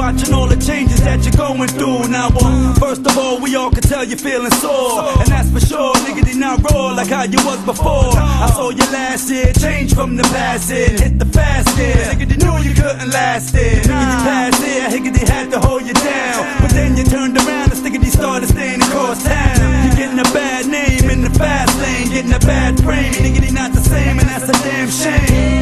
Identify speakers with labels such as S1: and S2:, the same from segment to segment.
S1: watching all the changes that you're going through. Now, first of all, we all can tell you're feeling sore, and that's for sure. Niggity, now roll like how you was before. I saw you last year, change from the past year, hit the fast year. Niggity knew you couldn't last it. Niggity passed here, higgity had to hold you down, but then you turned around and stiggity started staying across town. You're getting a bad name in the fast lane, getting a bad frame. Niggity not the same, and that's a damn shame.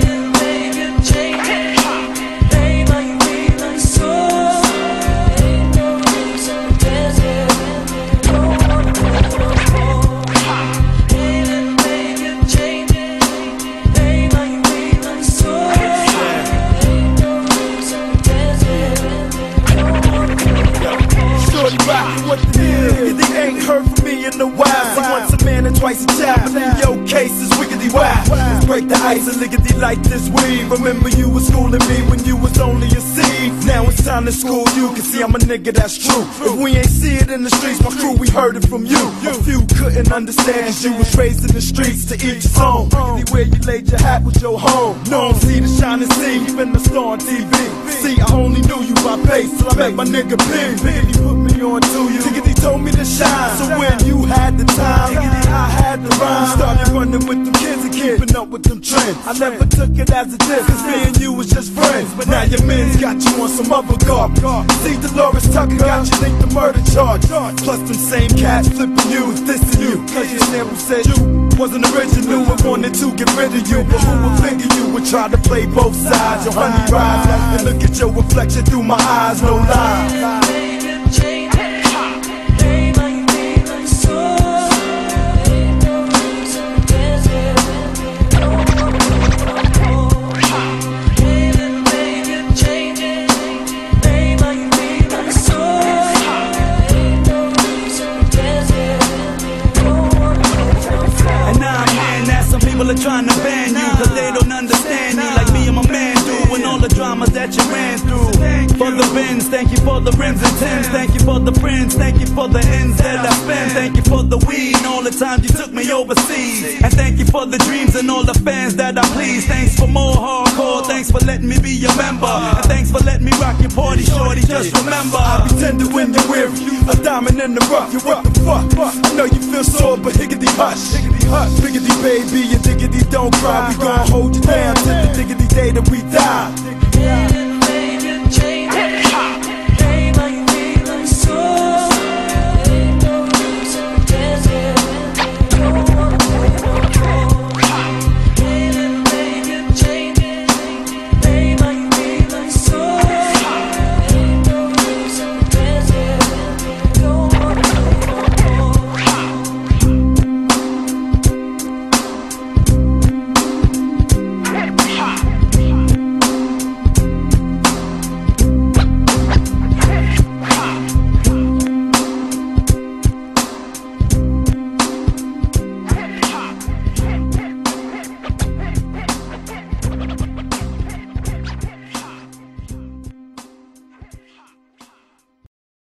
S2: What the deal? They ain't heard from me in a while. See, once a man and twice a child, but in your case it's wiggity wild. Let's break the ice and liggity like this weed. Remember you was schooling me when you was only a seed. Now it's time to school you, can see I'm a nigga that's true. If we ain't see it in the streets, my crew, we heard it from you. A few couldn't understand, cause you was raised in the streets to each his own. Wiggity where you laid your hat with your home. No, see the shining sea, you been the star on TV. See, I only knew you by face till I met my nigga Pig. Piggity put me on to you. Niggity told me to shine. So when you had the time, Niggity, I had the rhyme. Started running with them kids and keeping up with them trends. I never took it as a diss, cause me and you was just friends. But now your men's got you on some other garbage. See, Dolores Tucker got you linked to murder charge. Plus them same cats flipping you, dissing you. Cause your sample said you wasn't original and wanted to get rid of you. But who would figure you would try to play both sides? Your honey rise and look at your reflection through my eyes, no lie.
S1: People are trying to ban you, cause they don't understand you like me and my man do, and all the dramas that you ran through. For the bins, thank you for the rims and Tims. Thank you for the friends, thank you for the ends that I spent. Thank you for the weed and all the times you took me overseas. And thank you for the dreams and all the fans that I please. Thanks for more hardcore, thanks for letting me be your member. And thanks for letting me rock your party, shorty, just remember
S2: I'll be tender when you're weary, a diamond in the rough. You what the fuck? I know you feel sore, but higgity hush. Higgity hush, biggity baby, and diggity don't cry. We gon' hold you down till the diggity day that we die.